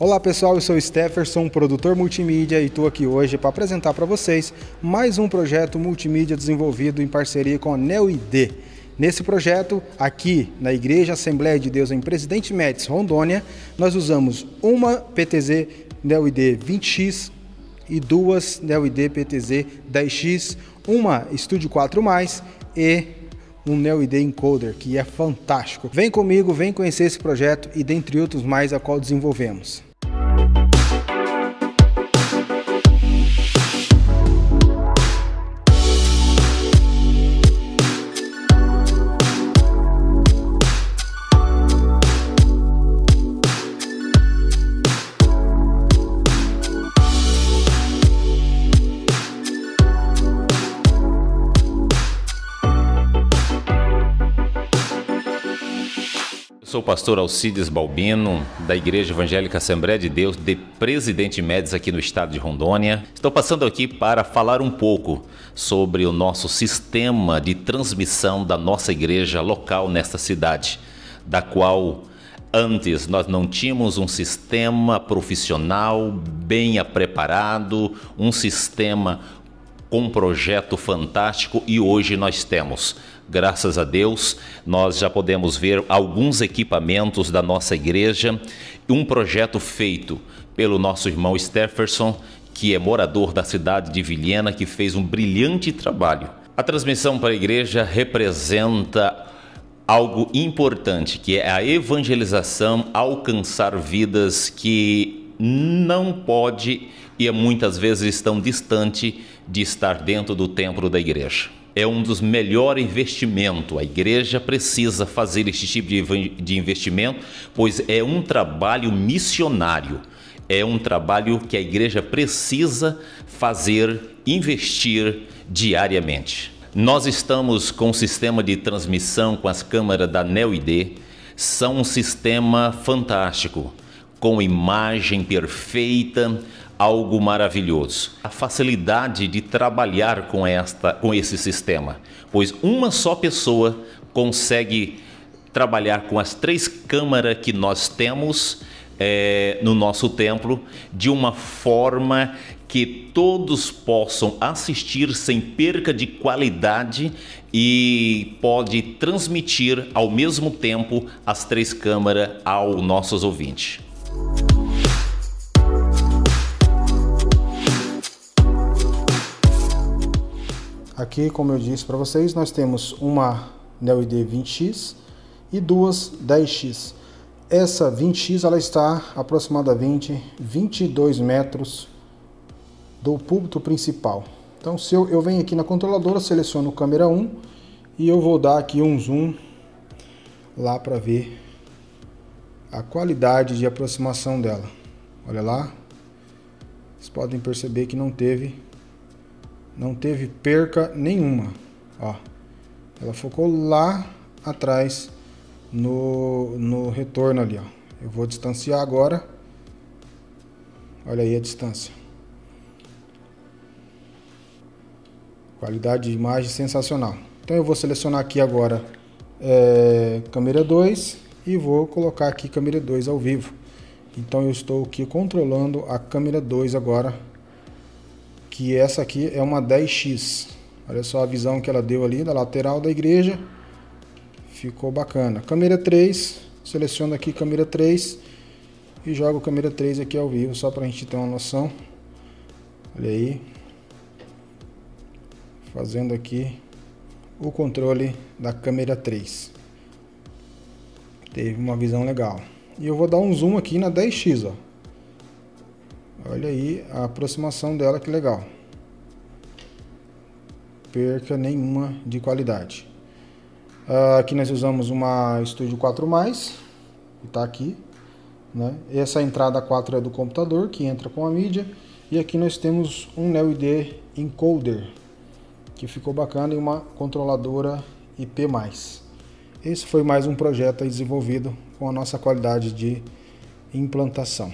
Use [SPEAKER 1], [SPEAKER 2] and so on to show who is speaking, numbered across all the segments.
[SPEAKER 1] Olá pessoal, eu sou o Stefferson, produtor multimídia e estou aqui hoje para apresentar para vocês mais um projeto multimídia desenvolvido em parceria com a NeoID. Nesse projeto, aqui na Igreja Assembleia de Deus em Presidente Médici, Rondônia, nós usamos uma PTZ NeoID 20X e duas NeoID PTZ 10X, uma Studio 4+, e um NeoID Encoder, que é fantástico. Vem comigo, vem conhecer esse projeto e dentre outros mais a qual desenvolvemos.
[SPEAKER 2] Sou o pastor Alcides Balbino, da Igreja Evangélica Assembleia de Deus de Presidente Médici aqui no estado de Rondônia. Estou passando aqui para falar um pouco sobre o nosso sistema de transmissão da nossa igreja local nesta cidade, da qual antes nós não tínhamos um sistema profissional bem preparado, um sistema com um projeto fantástico, e hoje nós temos. Graças a Deus, nós já podemos ver alguns equipamentos da nossa igreja, um projeto feito pelo nosso irmão Stefferson, que é morador da cidade de Vilhena, que fez um brilhante trabalho. A transmissão para a igreja representa algo importante, que é a evangelização, alcançar vidas que não pode e muitas vezes estão distante de estar dentro do templo da igreja. É um dos melhores investimentos. A igreja precisa fazer esse tipo de investimento, pois é um trabalho missionário. É um trabalho que a igreja precisa fazer, investir diariamente. Nós estamos com um sistema de transmissão com as câmeras da NeoID. São um sistema fantástico, com imagem perfeita, algo maravilhoso. A facilidade de trabalhar com esse sistema, pois uma só pessoa consegue trabalhar com as 3 câmeras que nós temos no nosso templo, de uma forma que todos possam assistir sem perca de qualidade e pode transmitir ao mesmo tempo as 3 câmeras aos nossos ouvintes.
[SPEAKER 1] Aqui, como eu disse para vocês, nós temos uma NeoID 20X e duas 10X. Essa 20X ela está aproximadamente 22 metros do púlpito principal. Então, se eu venho aqui na controladora, seleciono câmera 1 e eu vou dar aqui um zoom lá para ver a qualidade de aproximação dela. Olha lá, vocês podem perceber que não teve perca nenhuma. Ó, ela focou lá atrás no retorno ali, ó. Eu vou distanciar agora. Olha aí a distância. Qualidade de imagem sensacional. Então eu vou selecionar aqui agora câmera 2 e vou colocar aqui câmera 2 ao vivo. Então eu estou aqui controlando a câmera 2 agora, que essa aqui é uma 10X. Olha só a visão que ela deu ali da lateral da igreja. Ficou bacana. Câmera 3, seleciono aqui câmera 3 e jogo câmera 3 aqui ao vivo, só para a gente ter uma noção. Olha aí. Fazendo aqui o controle da câmera 3. Teve uma visão legal. E eu vou dar um zoom aqui na 10X, ó. Olha aí a aproximação dela, que legal. Perca nenhuma de qualidade. Aqui nós usamos uma Studio 4+, que está aqui, né? Essa entrada 4 é do computador, que entra com a mídia. E aqui nós temos um NeoID Encoder, que ficou bacana, e uma controladora IP+. Esse foi mais um projeto aí desenvolvido com a nossa qualidade de implantação.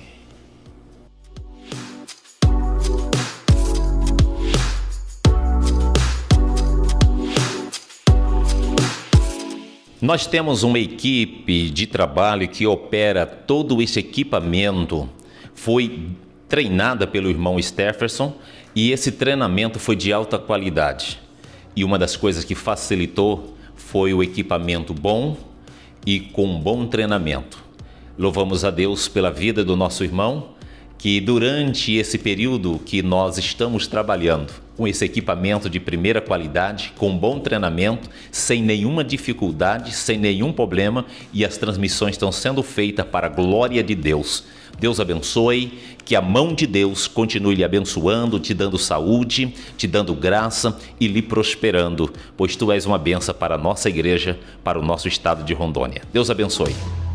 [SPEAKER 2] Nós temos uma equipe de trabalho que opera todo esse equipamento foi treinada pelo irmão Stefferson e esse treinamento foi de alta qualidade. E uma das coisas que facilitou foi o equipamento bom e com um bom treinamento. Louvamos a Deus pela vida do nosso irmão, que durante esse período que nós estamos trabalhando com esse equipamento de primeira qualidade, com bom treinamento, sem nenhuma dificuldade, sem nenhum problema, e as transmissões estão sendo feitas para a glória de Deus. Deus abençoe, que a mão de Deus continue lhe abençoando, te dando saúde, te dando graça e lhe prosperando, pois tu és uma bênção para a nossa igreja, para o nosso estado de Rondônia. Deus abençoe.